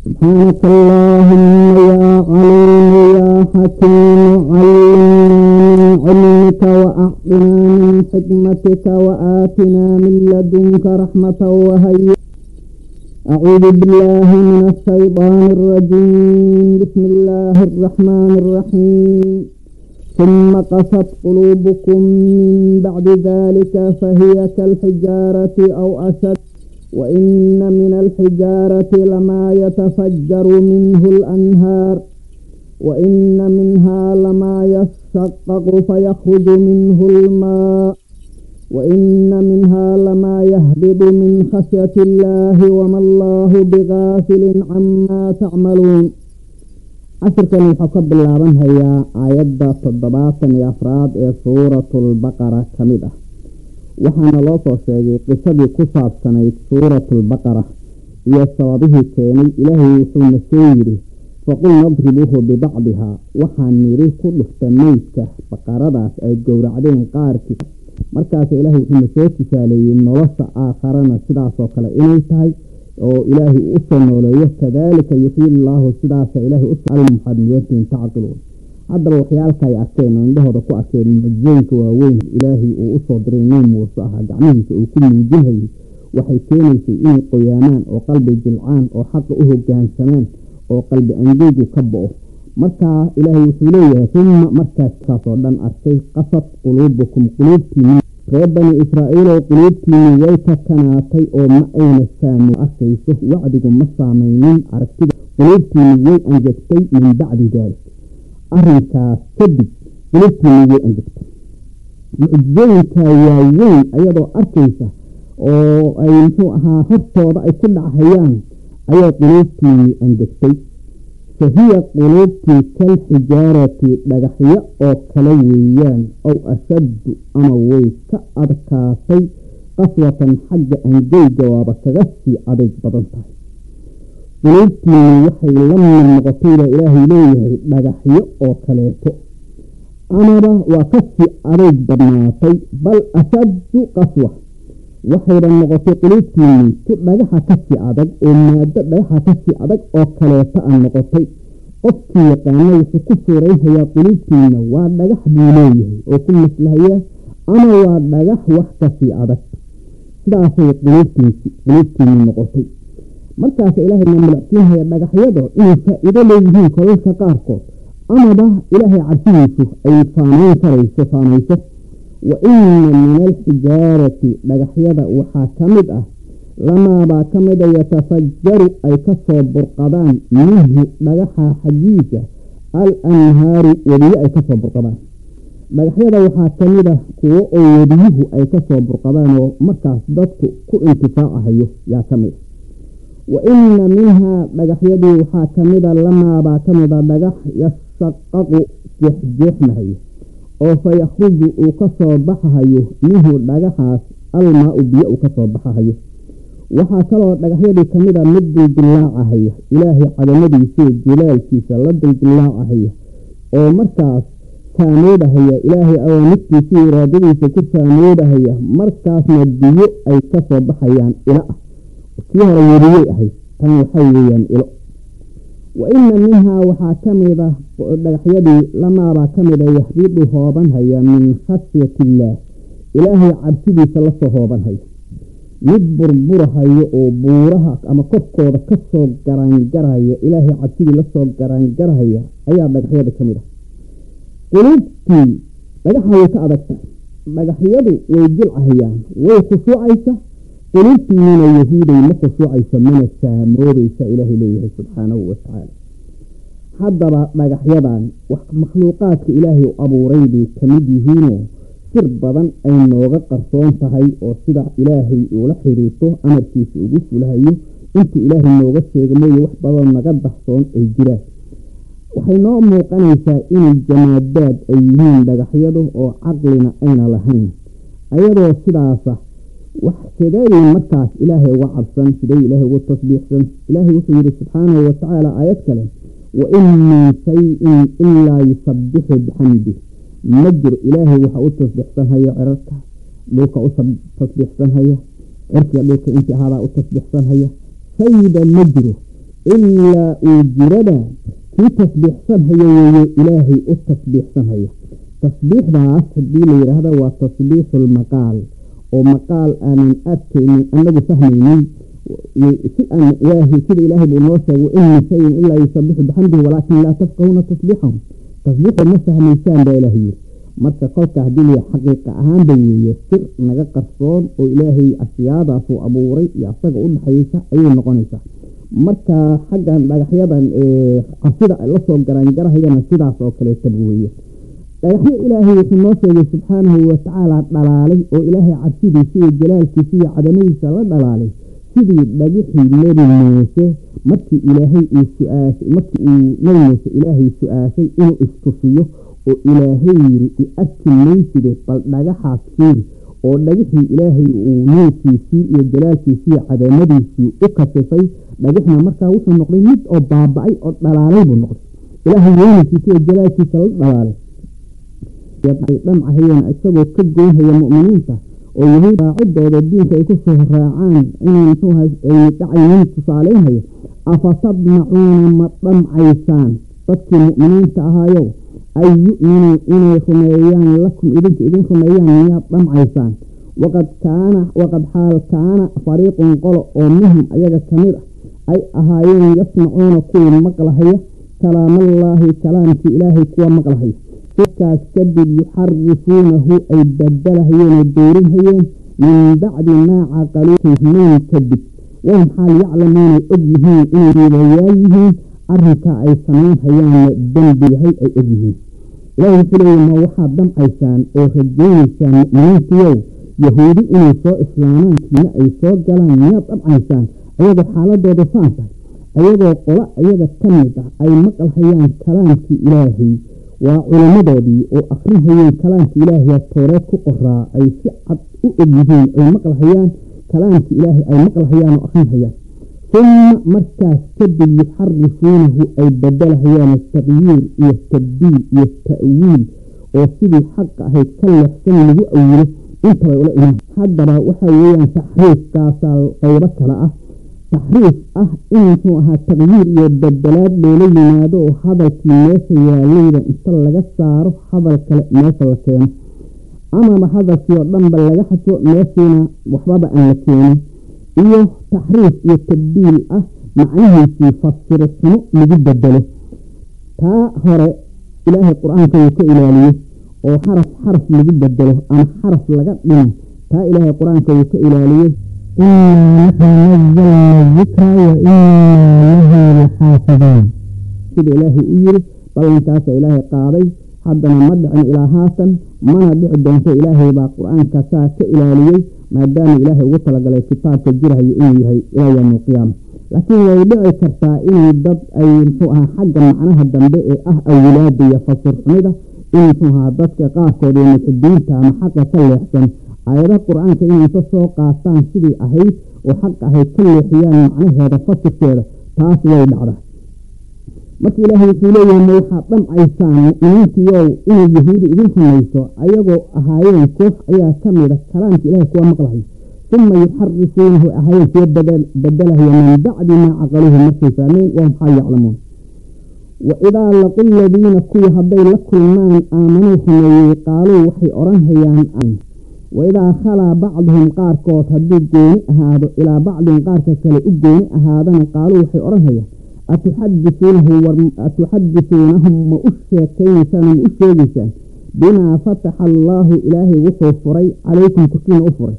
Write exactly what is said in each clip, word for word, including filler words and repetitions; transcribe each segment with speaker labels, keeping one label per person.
Speaker 1: سبحانك اللهم يا عليم يا حكيم علمنا من علمك وأعطنا من حكمتك وآتنا من لدنك رحمة وهيئ. أعوذ بالله من الشيطان الرجيم. بسم الله الرحمن الرحيم. ثم قست قلوبكم من بعد ذلك فهي كالحجارة أو أشد وإن من الحجارة لما يتفجر منه الأنهار وإن منها لما يشقق فيخرج منه الماء وإن منها لما يهبط من خشية الله وما الله بغافل عما تعملون. عشركن وحكب اللابن هي آيات تضباط أفراد سورة البقرة كمدة. waxaana loo soo sheegay qisadii ku saabsanayd suuratulbaqara iyo sababihii keenay. ilaahay wuxuuna soo yidhi faqul nadribuuhu bibacdihaa, waxaan nidhi ku dhufta meydka baqaradaas ay gowracdeen qaarkiis. markaas ilaahay wuxuuna soo tusaaleeyey nolosha aakharana sidaasoo kale inay tahay oo ilaahay u soo nooleeyo. kadaalika yuxyi llaahu, sidaasa ilaahay u almuxadmiyatin tacqiluun. haddaba waxyaalka ay arkeen oo indhahooda ku arkeen mucjizooyinka waaweyn ilaahay uu u soo diray nebi muuse ahaa gacmihiisa uu ku muujinayay waxay keenaysay inay qoyaamaan oo qalbi jilcaan oo xaqa u hoggaansamaan oo qalbi angeygu ka bo'o. markaa ilaahay wuxuu leeyahay uma markaas saasoo dhan arkay qasad quluubukum, quluubtiinni reer bani israa'iilow quluubtiinni way ka kanaatay oo ma ayna saami arkayso, wacdigu ma saamaynin aragtida. quluubtiinni way angegtay min bacdi daalik, arrinkaas kadib quluubtiinni way angegtay. mucjizooyinka waaweyn ayadoo arkaysa oo ay muxuu ahaa hortooda ay ku dhachayaan ayaa quluubtiinni angegtay. fahiya quluubtii kalxijaarati, dhagaxyo oo kale weeyaan, ow ashaddu ama way ka adkaatay qaswatan xagga angeyga waaba kaga sii adayg badan tahay. quluubtiinni waxay la mid noqotay baa ilaahay leeyahay dhagaxyo oo kaleeto, amaba waa ka sii adayg badnaatay. bal ashaddu qaswa, waxayna noqotay quluubtiinni ku dhagaxa ka sii adag oo maado dhagaxa ka sii adag oo kaleeto a noqotay. qofkii yaqaana wuxuu ku suurayhayaa quluubtiinna waa dhagax buu leeyahay oo ku maslahayaa, ama waa dhagax wax ka sii adag. sidaasay quluubtiinni noqotay. markaas ilaahayna malacsiinhaya dhagaxyada inay faa'iido leeyihiin kolalka qaarkood, amaba ilaahay cabsidiisu ay faanayn karayso faanayso. wa inna min alxijaarati, dhagaxyada waxaa ka mid ah lamaabaa ka mida yatafajaru ay ka soo burqadaan minhu dhagaxa xaggiisa al anhaaru, webiyo ay ka soo burqadaan. dhagaxyada waxaa ka mid ah kuwo oo webiyuhu ay ka soo burqadaan oo markaas dadku ku intifaacahayo yaa ka mid. wa inna minhaa, dhagaxyadii waxaa ka mida lamaabaa ka mida dhagax yashaqaqu jeexjeexmahayo oo fa yakhruju uu ka soo baxahayo minhu dhagaxaas almaa-u, biyo uu ka soo baxahayo. waxaa kaloo dhagaxyadii ka mida mid duldillaacahaya, ilaahay cadamadiisa jilaalkiisa la duldillaacahaya oo markaas saamoodahaya, ilaahay awaamirtiisa iyo iraadadiisa ku saamoodahaya. markaasna biyo ay ka soo baxayaan ilo ah. kii hore weriyey ahayd, tan waxay weeyaan ilo. wa inna minhaa, waxaa ka mida dhagaxyadii lamaabaa ka mida yahbidu hoobanhaya min khashyati illaah, ilaahay cabsidiisa la soo hoobanhaya. mid burburahayo oo buuraha ama korkooda ka soo garaangarahaya, ilaahay cabsidii la soo garaangarahaya ayaa dhagaxyada ka mid ah. quluubtii dhagaxa way ka adagtahay, dhagaxyadu way jilcahayaan, way khushuucaysa. quluubtiinina yahuuday ma khushuucaysa, mana saamoobaysa, ilaahay leeyahay subxaanahu watacaala. haddaba dhagaxyadan wax makhluuqaadka ilaahay u abuuray bay ka mid yihiinoo sir badan ay nooga qarsoon tahay, oo sida ilaahay uula xiriirto amarkiisa ugu fulahayo intuu ilaahay nooga sheega mooye wax badan naga dahsoon ay jiraan. waxay noo muuqanaysaa inay jamaadaad ay yihiin dhagaxyadu oo caqlina ayna lahayn. ayadoo sidaasa wax sideeday markaas ilaahay uga cabsan, siday ilaahay ugu tasbiixsan. ilaahay wuxuu yidhi subxaanahu watacaala aayad kale, wa in min shayin ilaa yusabbixu bixamdi, ma jiro ilaahay waxa u tasbiixsanhaya cirarka dhulka u tasbiixsanhaya cirkiga dhulka intii ahaadaa u tasbiixsanhaya. sayda ma jiro إلا أجربا في تسبيح سمهي إلهي التسبيح سمهي تسبيح بعض الدين هذا هو تسبيح المقال ومقال أن أبكي من أنه فهمي أن إلهي كل إلهي بنوسه وإن شيء إلا يسبح بحمده ولكن لا تفقهون تسبيحهم تسبيح النفس من شان بإلهي marka qolka hadii ay xaqiiqa ahaan bay sir naga qarsoon oo ilaahay asyaadaas uu abuuray iyo asaga u dhaxaysa ayay noqonaysaa marka xaggan dhagaxyadan ee qasida la soo garan garahayna sidaas oo kale tabweeye dhagaxyo ilaahay wuxuu noo sheegay subhanahu wa ta'ala dhalaalay oo ilaahay cabsidiisa iyo jalaalkiisa iyo cadamadiisa la dhalaalay sidii dhagaxii nebi Muuse markii ilaahay uu su'aashay markii uu nebi Muuse ilaahay su'aashay inuu istufiyo oo ilaahay arkimaysiday bal dhagaxaas fiiri oo dhagaxii ilaahay uu nuurkiisii iyo jalaalkiisii iyo cadamadiisii u kasifay dhagaxna markaa wuxuu noqday mid oo baaba'ay oo dhalaalay buu noqday ilaahay weynkiisii iyo jalaalkiisa la dhalaalay yabay dhamcahayeen isagoo ka goynaya mu'miniinta oo yahuud raacidooda diinka ay ku soo raacaan inay muxuu ay dhacayeen tusaaleynaya afasadnacuuna ma dhamcaysaan dadkii mu'miniinta ahaayo أي يؤمنوا إني خميان لكم إذن إذن خميان مياه دمعيسان وقد كان وقد حال كان فريق قلق ومنهم أيها كميرة أي أهايين يسمعون كل مقلحية كلام الله كلام في إلهي كوى مقلحية فكاس كذب يحرفونه أي بدلهين الدورين من بعد ما عقلوه من كذب وهم حال يعلمون أجهين إنه بيالهم أرهك أي سمين هيان الدنبي هي أي أجهين لا يفلي ما وحد دم عيسان أو خدين عيسان مؤمنين يهودي إنه سوء إسلامان كنا أي سوء جلان مياه دم عيسان أيضا حالة دودة فانسة أيضا قلاء أيضا كنيدة أي مقل هيان كلام في إلهي وعلماء دودي وأخرين هيان كلام في إلهي التوراة كقراء أي سعد أؤجهين أي مقل هيان كلام في إلهي أي مقل هيان وأخرين هيان ثم مركز كذب يحرفونه أي بدلها يعني التغيير والتبديل والتأويل وصيد الحق هي تكلف سنة أوله انت ولا إله حضر وحويا تحريف كاسال قيرك لأه تحريف أه إنتوها التغيير والبدلات بولي نادو هذا الكناس يا ليلة انتلق السعر هذا الكناس لكينا أما ما هذا الكيوة دنبال لغحة ناسينا وحبابا أن لكينا iyo taxriif iyo tabdiil ah macnaheedu fasir sano mid bedelo ta hore ilaahay quraanka uu ka ilaaliyay oo xaraf xaraf mid bedelo ama xaraf laga dhimo ta ilaahay quraanka uu ka ilaaliyay inna nazzalna dhikra wa inna lahu lahafidun sida ilaahay u yiri balankaas ilaahay qaaday haddana ma dhicin ilaa haatan mana dhici doonto ilaahay baa quraanka saa ka ilaaliyay maadaama ilaahay ugu talagalay kitaabka jirayo inuu yahay ilaa yawm qiyaam laakiin way dhici kartaa in dad ay muxuu ahaa xagga macnaha dambe ee ah awlaad iyo fasirnida in muxuu ahaa dadka qaarkood ee muxdiinta ama xaqa ka leexsan ayadaha quraanka inay soo qaataan sidii ahayd oo xaq ahayd ka leexiyaan macnaheeda fasirkeeda taas way dhacdaa markii ilaahay wuxuu leeyahay waxa dhamcaysaan mu'miniintiyow inay yahuudi idin samayso ayagoo ahaayeen koox ayaa ka mid ah kalaamka ilaahay kuwa maqlahay ثم يحرفونه أهين في بدل بدله من بعد ما عقلوه مركي فامين وهم حال يعلمون وإذا لقوا الذين كوي هبي لكل من آمنوا حمي قالوا وحي أرنهيان أن وإذا خلا بعضهم قاركوت هدي جوني هذا إلى بعض قاركة لأجوني هذا قالوا وحي أرنهيان أتحدثونه أتحدثونهم مؤشكين سنة مؤشكين بما فتح الله إلهي وصفري عليكم كثير أفري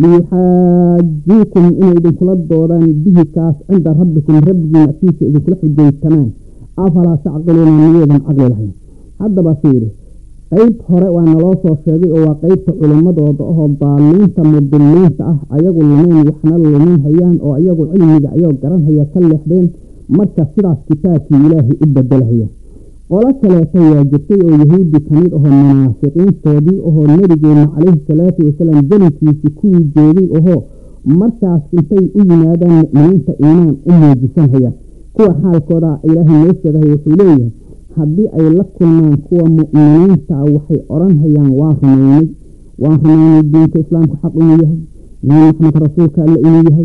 Speaker 1: ليحاجيكم إن إذن كل الدوران به كاس عند ربكم ربكم أتيك إذن كل حجي كمان أفلا تعقلون من يدن عقل الحين هذا بصيري قيب هراء وأن الله صوشيدي وقيب علماء وضعه الضالين تمضلين تأه أيقوا لمن يحنل لمن هيان أو أيقوا علم يجعيوا قران هيا كل حدين مركز سرعة كتاكي إلهي إبدال هيا ولك لا تياجتي ويهود كميد أهو المنافقين تودي أهو النبي عليه الصلاة والسلام جنكي سكوي جولي أهو مركز كنتي أينادا مؤمنين تإيمان أمي جسان هيا كوا حال كورا إلهي نيسكده وحوليه حبي أي لكل من كوا مؤمنين تأوحي أران هيا واهميني واهميني الدين كإسلام كحق إليه محمد رسولك ألا إليه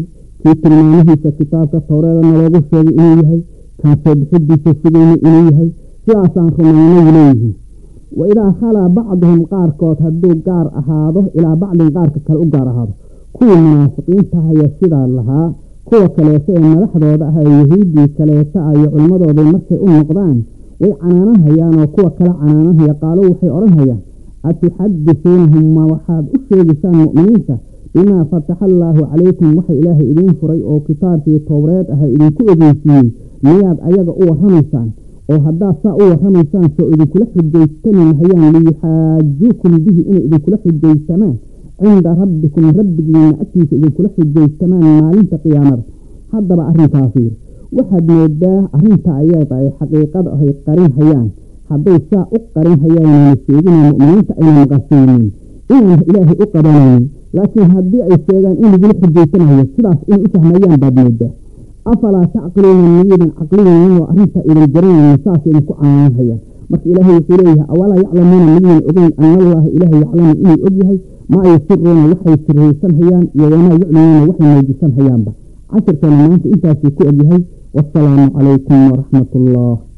Speaker 1: في تلمانه كتابك التوراة نلوغو شيء إليه كان صدحدي سيسيني إليه سياسان خميني إليه وإذا خلا بعضهم قاركوت هدو قار أهاده إلى بعض قارك كالأقار أهاده كل منافقين تهي السيدة لها كل كليسة ملحظة ودأها يهودي كليسة يعلمضوا ذي مركي أم نقضان وعنانها يانا وكوة كلا عنانها يقالوا وحي أرنها يانا أتحدثونهم ما وحاد أشياء لسان مؤمنين بما فتح الله عليكم وحي إله إذن فريء أو كتاب في التوراة أها إذن كؤذنسين مياد أيضا أوه رميسان أو هدا سا أوه رميسان سو إذن كل حجيتنا هيان ليحاجوكم به إن إذن كل حجيتنا عند ربكم ربك لما أتيس إذن كل حجيتنا مالين تقيامر هذا بأهل تافير واحد مداه أهل تعيات أي حقيقة أهي قرين هيان هذا سا أقرين هيان من السيدين المؤمنين أين مغسلين إن إلهي أقرانين لكن هذه أي سيدان إن يجب حجيتنا هي السلاس إن إسهميان باب مداه أفلا تعقلون من عقلين وأنت إلى الجرين المساس إنكو عنان هيا مك إلهي يقوليها أولا يعلمون من الأذن أن الله إلهي يعلم إني أجهي ما يسرون وحي سرهيسان هيان وما يعلمون وحي ميجسان هيان با عشر كلمات إنتا سيكو أجهي والسلام عليكم ورحمة الله.